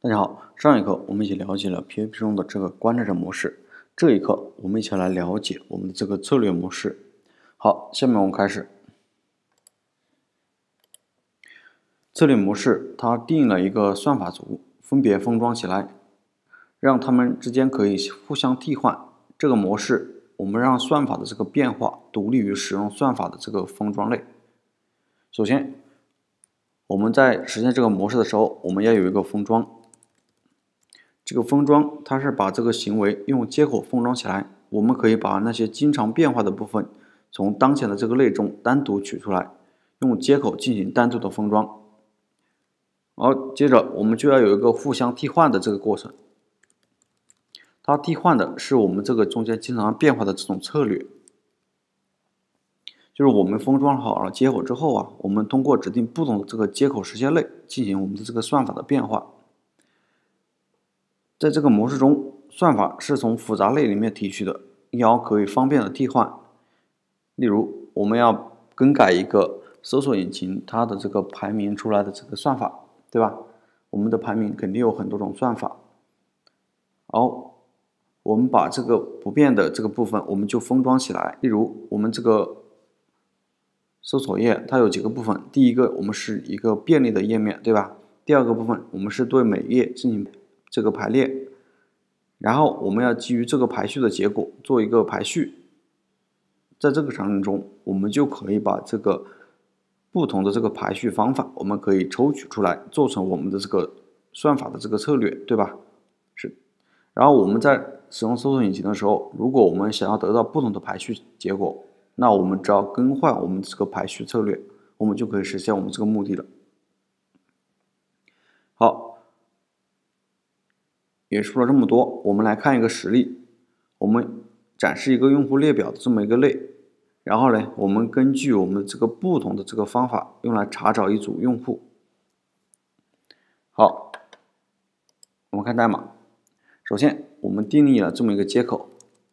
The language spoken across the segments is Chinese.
大家好，上一课我们一起了解了 PVP 中的这个观察者模式，这一课我们一起来了解我们的这个策略模式。好，下面我们开始。策略模式它定义了一个算法组，分别封装起来，让它们之间可以互相替换。这个模式我们让算法的这个变化独立于使用算法的这个封装类。首先，我们在实现这个模式的时候，我们要有一个封装。这个封装它是把这个行为用接口封装起来，我们可以把那些经常变化的部分从当前的这个类中单独取出来，用接口进行单独的封装。然后接着我们就要有一个互相替换的这个过程，它替换的是我们这个中间经常变化的这种策略，就是我们封装好了接口之后啊，我们通过指定不同的这个接口实现类进行我们的这个算法的变化。在这个模式中，算法是从复杂类里面提取的，要可以方便的替换。例如，我们要更改一个搜索引擎它的这个排名出来的这个算法，对吧？我们的排名肯定有很多种算法。好，我们把这个不变的这个部分我们就封装起来。例如，我们这个搜索页它有几个部分，第一个我们是一个便利的页面，对吧？第二个部分我们是对每页进行这个排列，然后我们要基于这个排序的结果做一个排序。在这个场景中，我们就可以把这个不同的这个排序方法，我们可以抽取出来，做成我们的这个算法的这个策略，对吧？是。然后我们在使用搜索引擎的时候，如果我们想要得到不同的排序结果，那我们只要更换我们这个排序策略，我们就可以实现我们这个目的了。好，也说了这么多，我们来看一个实例。我们展示一个用户列表的这么一个类，然后呢，我们根据我们这个不同的这个方法，用来查找一组用户。好，我们看代码。首先，我们定义了这么一个接口。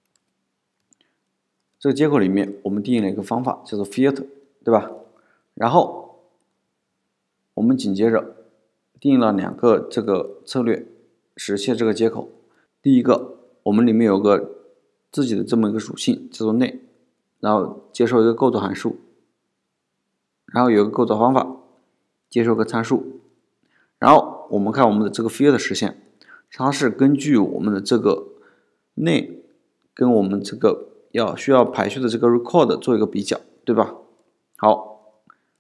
这个接口里面，我们定义了一个方法，叫做 filter， 对吧？然后，我们紧接着定义了两个这个策略，实现这个接口。第一个，我们里面有个自己的这么一个属性，叫做内，然后接受一个构造函数，然后有一个构造方法，接受个参数，然后我们看我们的这个 filter 实现，它是根据我们的这个内跟我们这个需要排序的这个 record 做一个比较，对吧？好，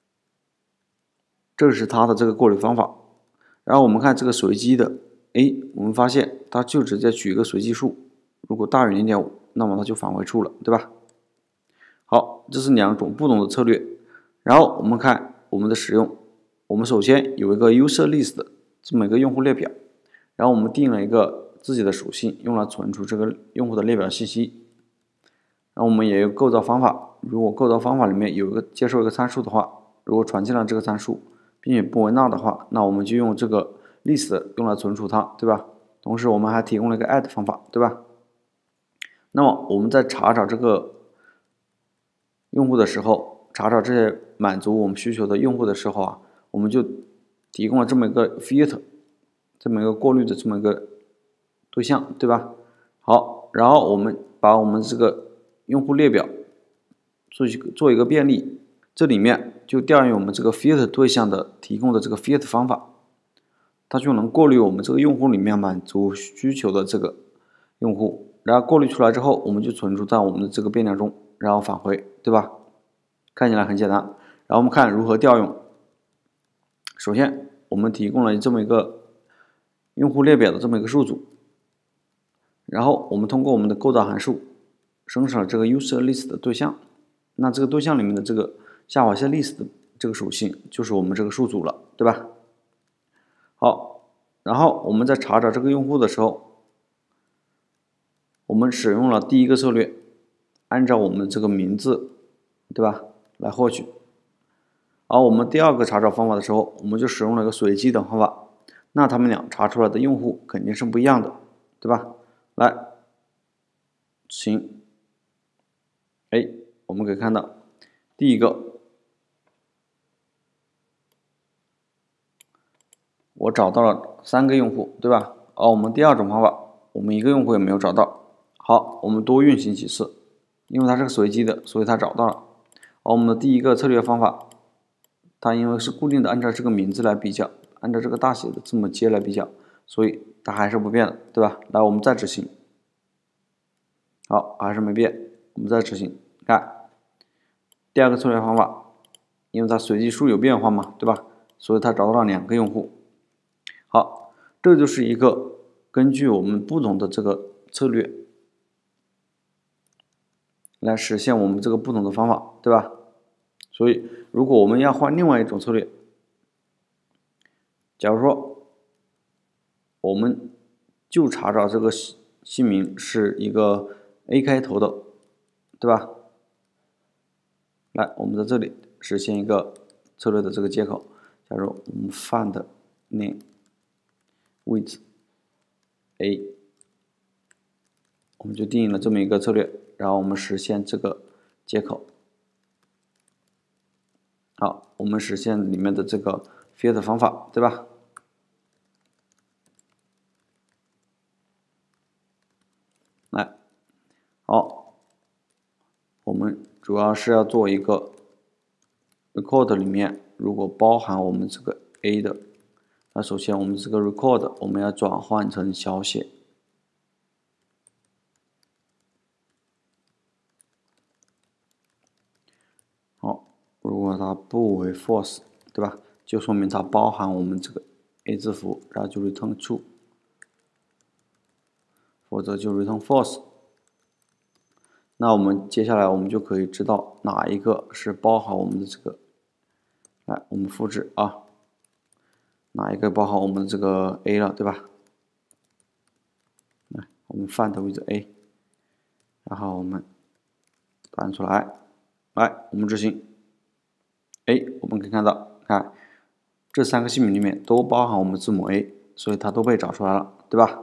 这是它的这个过滤方法。然后我们看这个随机的，我们发现它就直接取一个随机数，如果大于 0.5， 那么它就返回处了，对吧？好，这是两种不同的策略。然后我们看我们的使用，我们首先有一个 user list 这么一个用户列表，然后我们定了一个自己的属性，用来存储这个用户的列表信息。然后我们也有构造方法，如果构造方法里面有一个接受一个参数的话，如果传进了这个参数，并且不为那的话，那我们就用这个 list 用来存储它，对吧？同时我们还提供了一个 add 方法，对吧？那么我们在查找这个用户的时候，查找这些满足我们需求的用户的时候啊，我们就提供了这么一个 filter， 这么一个过滤的这么一个对象，对吧？好，然后我们把我们这个用户列表做一个便利，这里面就调用我们这个 filter 对象的提供的这个 filter 方法，它就能过滤我们这个用户里面满足需求的这个用户，然后过滤出来之后，我们就存储在我们的这个变量中，然后返回，对吧？看起来很简单。然后我们看如何调用。首先，我们提供了这么一个用户列表的这么一个数组，然后我们通过我们的构造函数生成了这个 user list 的对象。那这个对象里面的这个下划线 list 的这个属性就是我们这个数组了，对吧？好，然后我们在查找这个用户的时候，我们使用了第一个策略，按照我们这个名字，对吧，来获取。而我们第二个查找方法的时候，我们就使用了一个随机的方法，那他们俩查出来的用户肯定是不一样的，对吧？来，行，我们可以看到，第一个， 我找到了3个用户，对吧？而我们第二种方法，我们1个用户也没有找到。好，我们多运行几次，因为它是个随机的，所以它找到了。而我们的第一个策略方法，它因为是固定的，按照这个名字来比较，按照这个大写的字母接来比较，所以它还是不变的，对吧？来，我们再执行。好，还是没变，我们再执行。看，第二个策略方法，因为它随机数有变化嘛，对吧？所以它找到了2个用户。好，这就是一个根据我们不同的这个策略来实现我们这个不同的方法，对吧？所以如果我们要换另外一种策略，假如说我们就查找这个姓名是一个 A 开头的，对吧？来，我们在这里实现一个策略的这个接口，假如我们 find name with A， 我们就定义了这么一个策略，然后我们实现这个接口。好，我们实现里面的这个 filter 方法，对吧？来，好，我们主要是要做一个 record 里面如果包含我们这个 A 的，那首先我们这个 record 我们要转换成小写。好，如果它不为 false， 对吧？就说明它包含我们这个 A 字符，然后就 return true， 否则就 return false。那我们接下来我们就可以知道哪一个是包含我们的这个，来，我们复制啊，哪一个包含我们的这个 A 了，对吧？来，我们 find with A， 然后我们弹出来，来，我们执行。我们可以看到，看这3个姓名里面都包含我们字母 A， 所以它都被找出来了，对吧？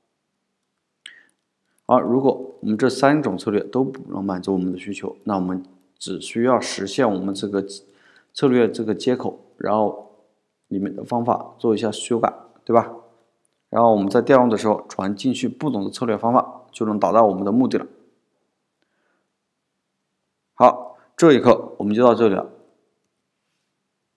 而如果我们这3种策略都不能满足我们的需求，那我们只需要实现我们这个策略这个接口，然后里面的方法做一下修改，对吧？然后我们在调用的时候传进去不同的策略方法，就能达到我们的目的了。好，这一课我们就到这里了。